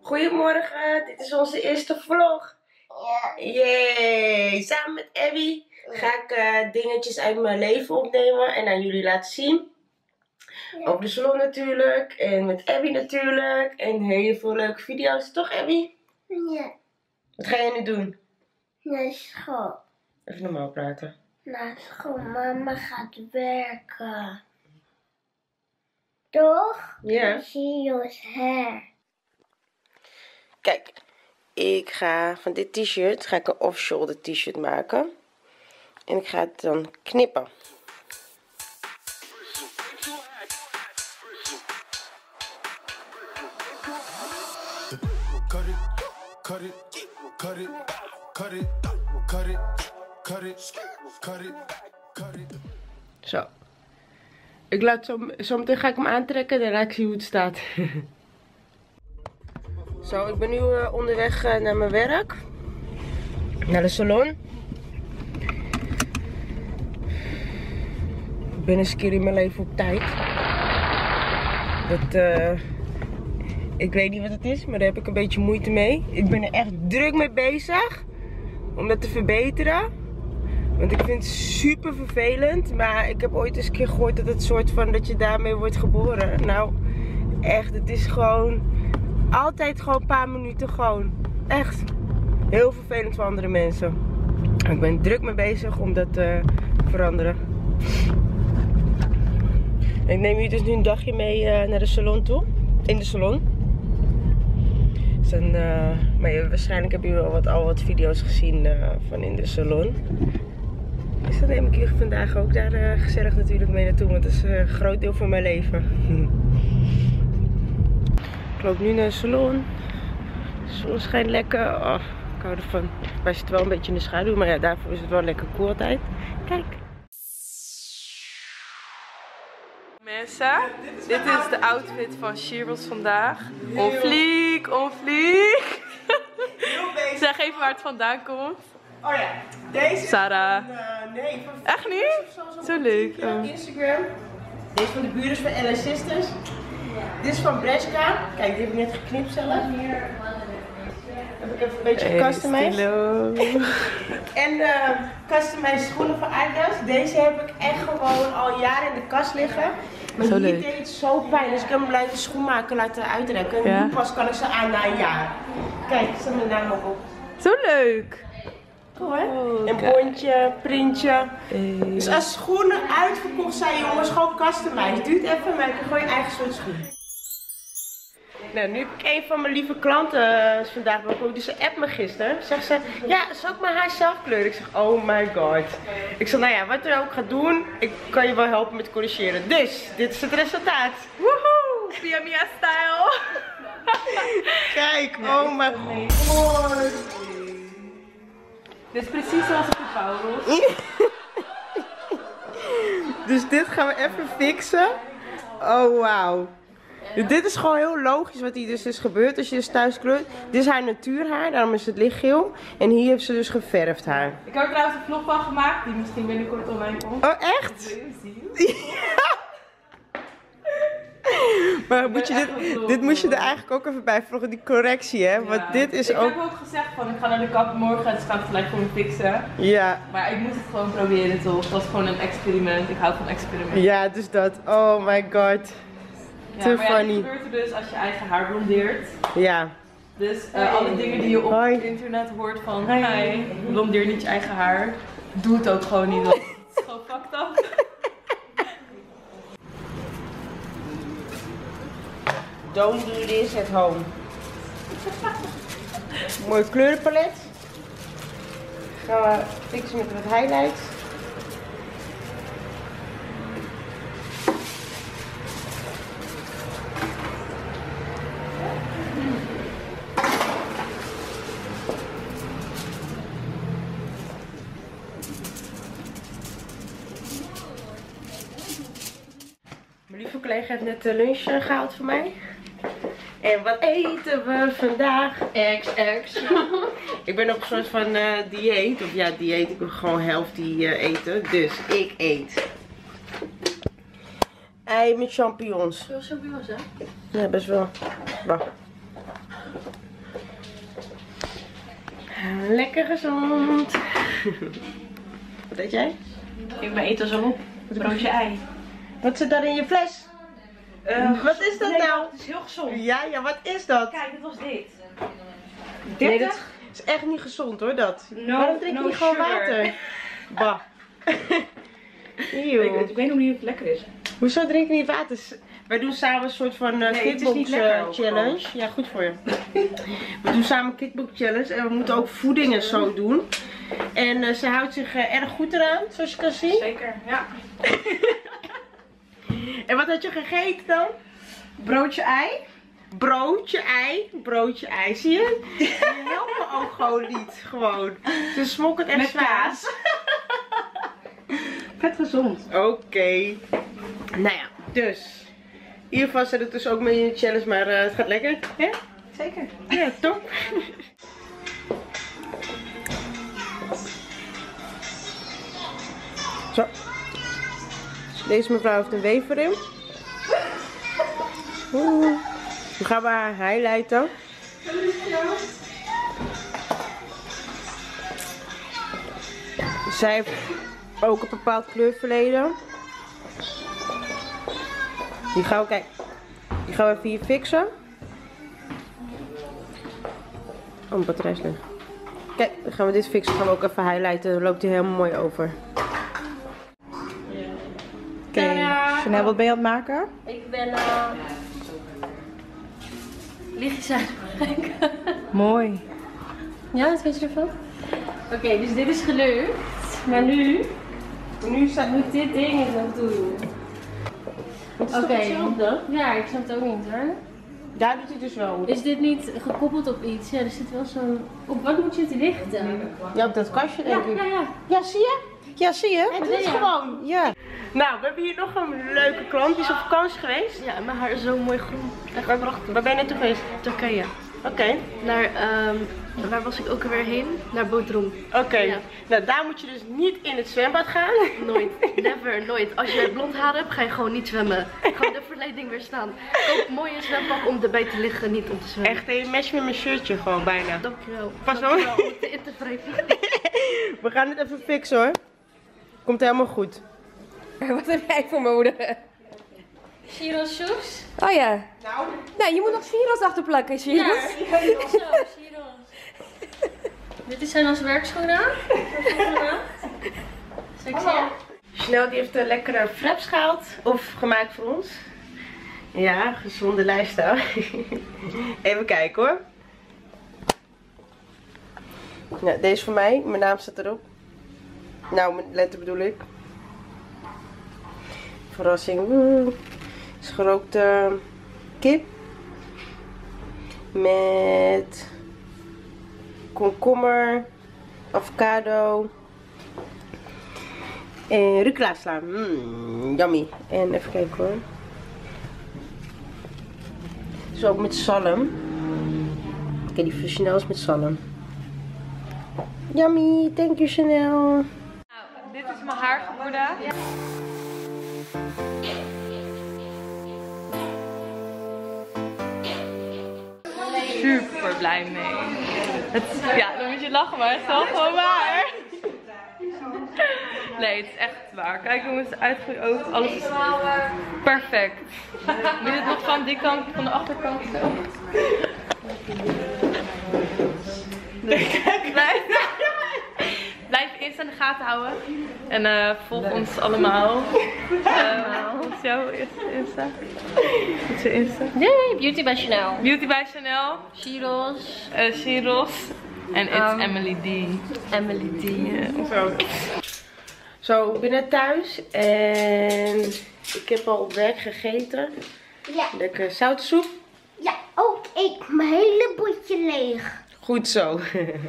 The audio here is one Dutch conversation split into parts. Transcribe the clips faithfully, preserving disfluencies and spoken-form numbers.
Goedemorgen, dit is onze eerste vlog. Ja. Yay! Samen met Abby ga ik uh, dingetjes uit mijn leven opnemen en aan jullie laten zien. Ja. Over de salon natuurlijk en met Abby natuurlijk. En heel veel leuke video's, toch Abby? Ja. Wat ga jij nu doen? Naar school. Even normaal praten. Naar school. Mama gaat werken. Toch? Ja. Zie je ons her. Kijk, ik ga van dit t-shirt ga ik een off-shoulder t-shirt maken. En ik ga het dan knippen. Cut it, cut it, cut it, cut it, cut it, cut it, cut it, cut it. Zo. Ik laat zo, zo meteen ga ik hem aantrekken en laat ik zien hoe het staat. Zo, ik ben nu uh, onderweg uh, naar mijn werk. Naar de salon. Ik ben eens een keer in mijn leven op tijd. Dat, uh, ik weet niet wat het is, maar daar heb ik een beetje moeite mee. Ik ben er echt druk mee bezig. Om dat te verbeteren. Want ik vind het super vervelend. Maar ik heb ooit eens een keer gehoord dat het soort van dat je daarmee wordt geboren. Nou, echt, het is gewoon altijd gewoon een paar minuten gewoon. Echt. Heel vervelend voor andere mensen. Ik ben druk mee bezig om dat te veranderen. Ik neem jullie dus nu een dagje mee uh, naar de salon toe. In de salon. Dus dan, uh, maar ja, waarschijnlijk hebben jullie al wat, al wat video's gezien uh, van in de salon. Dus dan neem ik jullie vandaag ook daar uh, gezellig natuurlijk mee naartoe. Want dat is uh, een groot deel van mijn leven. Ik loop nu naar de salon. De zon schijnt lekker. Oh, ik hou ervan. Wij zitten wel een beetje in de schaduw. Maar ja, daarvoor is het wel lekker cool altijd. Kijk. Mensen, dit is de outfit van Sheryls vandaag. On fleek, on fleek. Zeg even waar het vandaan komt. Oh ja, deze Sarah. van, uh, nee, van Echt niet? Zo, zo, Zo leuk. Op Oh. Instagram. Deze van de buren is van Ella Sisters. Dit is van Breska. Kijk, die heb ik net geknipt zelf. Heb ik even een beetje gecustomized. En uh, customized schoenen van Adidas. Deze heb ik echt gewoon al jaren in de kast liggen. Maar Zo hier leuk. deed het zo pijn. Dus ik heb hem blijven schoenmaker laten uitrekken. En Ja. nu pas kan ik ze aan na een jaar. Kijk, ik zet mijn naam ook op. Zo leuk. Cool hè? Oh, een kijk. bondje, printje. Hey. Dus als schoenen uitverkocht zijn jongens, gewoon customized. Duurt even, maar ik heb gewoon je eigen soort schoen. Nou, nu heb ik een van mijn lieve klanten uh, vandaag ook. Dus ze appt me gisteren. Zegt ze, ja, zal ik mijn haar zelf kleuren? Ik zeg, oh my god. Ik zeg, nou ja, wat er ook gaat doen, ik kan je wel helpen met corrigeren. Dus, dit is het resultaat. Woehoe! Pia Mia style. Kijk, oh my god. Dit is precies zoals ik het wou, Ros. Dus dit gaan we even fixen. Oh wauw. Dit is gewoon heel logisch wat hier dus is gebeurd als je dus thuis kleurt. Dit is haar natuurhaar, daarom is het lichtgeel. En hier heeft ze dus geverfd haar. Ik heb er trouwens een vlog van gemaakt, die misschien binnenkort online komt. Oh echt? Wil je zien? Maar moet je dit, dit moest je er eigenlijk ook even bij vloggen, die correctie hè. Want Ja. dit is ik ook... heb ook gezegd van ik ga naar de kapper morgen, dus ik ga het gelijk voor me fixen. Ja. Maar ik moet het gewoon proberen toch, het was gewoon een experiment, ik hou van experimenten. Ja, dus dat. Oh my god. Ja, Te maar ja, funny. dit gebeurt er dus als je eigen haar blondeert. Ja. Dus uh, alle dingen die je op Hoi. het internet hoort van hey, blondeer niet je eigen haar, doe het ook gewoon niet. Want het is gewoon fucked up. Don't do this at home. Mooi kleurenpalet. Gaan we fixen met wat highlights. Mijn lieve collega heeft net de lunch gehaald voor mij. En wat eten we vandaag? X X. Ik ben op een soort van uh, dieet. Of ja, dieet. Ik wil gewoon healthy uh, eten. Dus ik eet ei met champignons. Veel champignons, hè? Ja, best wel. Wacht. Lekker gezond. Wat eet jij? Ik ben eten zo op. Broodje ei. Wat zit daar in je fles? Uh, wat is dat nee, nou? Het is heel gezond. Ja, ja, wat is dat? Kijk, dit was dit. Dit Nee, dat is echt niet gezond hoor, dat. No, Waarom drink je no niet gewoon sugar. water? Bah. Eeuw. Ik, ik weet nog niet of het lekker is. Hoezo drink je niet water? Wij doen samen een soort van uh, Nee, het is kickbox niet lekker uh, ook challenge. Ja, goed voor je. We doen samen een kickbox challenge en we moeten ook voeding en zo doen. En uh, ze houdt zich uh, erg goed eraan, zoals je kan zien. Zeker, ja. En wat had je gegeten dan? Broodje ei. Broodje, ei, broodje, ei. Zie je? Je helpt me ook gewoon niet. Gewoon. Ze smokkelt echt Met zwaar. kaas. Vet gezond. Oké. Okay. Nou ja, dus. In ieder geval zit het dus ook mee in de challenge, maar uh, het gaat lekker. Hè? Zeker. Ja, top. Zo. Deze mevrouw heeft een wever in. Oeh. Nu gaan we haar highlighten. Zij heeft ook een bepaald kleurverleden. Die gaan we, kijk, die gaan we even hier fixen. Oh, mijn batterij is leeg. Kijk, dan gaan we dit fixen. Dan gaan we ook even highlighten. Dan loopt hij helemaal mooi over. Oké, okay. Chanel, wat ben je aan het maken? Ik ben uh, lichtjes aan het maken. Mooi. Ja, wat vind je ervan? Oké, okay, dus dit is gelukt. Maar nu, Nu staat moet ik dit ding er nog doen. Oké. Oké, ja, ik snap het ook niet hoor. Daar doet hij dus wel. Is dit niet gekoppeld op iets? Ja, er zit wel zo'n... Op wat moet je het richten? Ja, op dat kastje denk Ja, ik. ja, ja. Ja, zie je? Ja, zie je? Ja, Het is ja. gewoon. Ja. Nou, we hebben hier nog een leuke klant. Die is op vakantie geweest. Ja, mijn haar is zo mooi groen. Echt Waar, waar ben je naartoe geweest? Turkije. Oké. Okay. Naar, um, waar was ik ook alweer heen? Naar Bodrum. Oké. Okay. Ja. Nou, daar moet je dus niet in het zwembad gaan. Nooit. Never, nooit. Als je blond haar hebt, ga je gewoon niet zwemmen. Gewoon de verleiding weerstaan. Koop een mooie zwempak om erbij te liggen, niet om te zwemmen. Echt een match met mijn shirtje gewoon bijna. Dankjewel. Pas Dankjewel op. om het in te wrijven. We gaan het even fixen hoor. Komt helemaal goed. Wat heb jij voor mode? Shiro's shoes? Oh ja. Nou, Nou, je moet nog Shiro's achterplakken, Shiro's. Ja, zo, Shiro's. Dit zijn onze werkschoenen. Sexy. Chanel die heeft een lekkere fraps gehaald. Of gemaakt voor ons. Ja, gezonde lifestyle. Even kijken hoor. Ja, deze is voor mij. Mijn naam staat erop. Nou, mijn letter bedoel ik. Verrassing. Woe. Is gerookte kip. Met komkommer, avocado en rucola sla. Mm, yummy. En even kijken hoor. Dus ook met zalm. Oké, die van Chanel is met zalm. Yummy, thank you Chanel. Nou, dit is mijn haargemoede. Ja. Super blij mee. Het, ja, dan moet je lachen, maar het is wel gewoon waar. Nee, het is echt waar. Kijk hoe het uitgroeit ook. Alles is perfect. Wil je het nog van die kant, van de achterkant zo? Dus, blijf, blijf Insta in de gaten houden. En uh, volg ons allemaal. Uh, wat is jouw Insta? Wat is je Insta? Nee, Beauty by Chanel. Beauty by Chanel. Shiro's. Uh, Shiro's. En it's Um, Emily D. Emily D. Yeah. Zo. Zo, ik ben net thuis en ik heb al op werk gegeten. Ja. Lekker zoutsoep. Ja, ook ik mijn hele bordje leeg. Goed zo.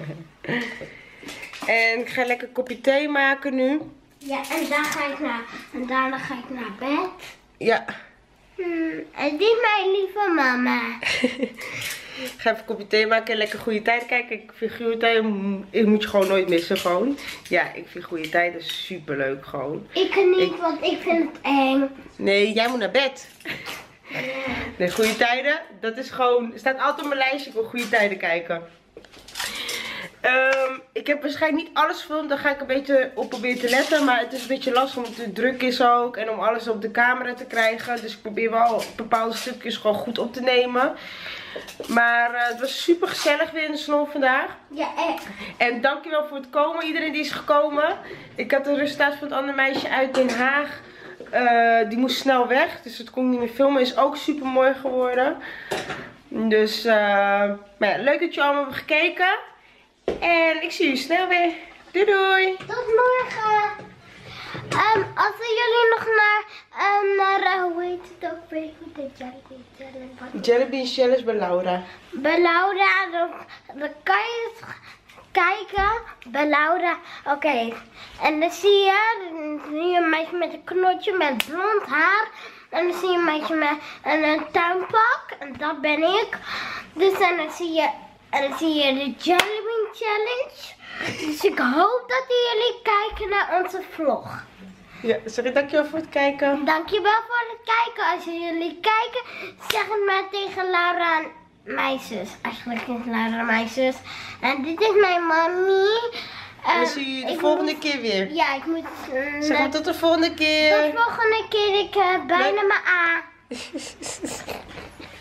En ik ga lekker een kopje thee maken nu. Ja, en, dan ga ik naar, en daarna ga ik naar bed. Ja. Hmm, en dit is mijn lieve mama. Ik ga even een kopje thee maken en lekker goede tijd kijken. Ik vind goede tijd, ik moet je gewoon nooit missen gewoon. Ja, ik vind goede tijden super leuk gewoon. Ik niet, Ik- want ik vind het eng. Nee, jij moet naar bed. Nee, goede tijden, dat is gewoon, staat altijd op mijn lijstje, ik wil goede tijden kijken. Um, ik heb waarschijnlijk niet alles gefilmd. Daar ga ik een beetje op proberen te letten. Maar het is een beetje lastig omdat het druk is ook. En om alles op de camera te krijgen. Dus ik probeer wel bepaalde stukjes gewoon goed op te nemen. Maar uh, het was super gezellig weer in de salon vandaag. Ja, echt. En dankjewel voor het komen. Iedereen die is gekomen. Ik had de resultaat van het andere meisje uit Den Haag. Uh, die moest snel weg. Dus het kon ik niet meer filmen. Is ook super mooi geworden. Dus uh, maar ja, leuk dat jullie allemaal hebben gekeken. En ik zie jullie snel weer. Doei doei. Tot morgen. Um, als jullie nog naar, um, naar uh, hoe heet het ook weer? De Jellybean Challenge. Jellybean Challenge bij Laura. Bij Laura, dan, dan kan je eens kijken. Bij Laura, oké. Okay. En dan zie je, dan zie je een meisje met een knotje met blond haar. En dan zie je een meisje met een, een tuinpak. En dat ben ik. Dus en dan zie je, en dan zie je de Jellybean Challenge. Dus ik hoop dat jullie kijken naar onze vlog. Ja, zeg ik dankjewel voor het kijken. Dankjewel voor het kijken. Als jullie kijken, zeg het maar tegen Laura en mijn zus. Eigenlijk is Laura mijn zus. En dit is mijn mami. En dan zie je de volgende moet, keer weer. Ja, ik moet... Uh, zeg maar tot de volgende keer. Tot de volgende keer. Ik uh, bijna mijn A.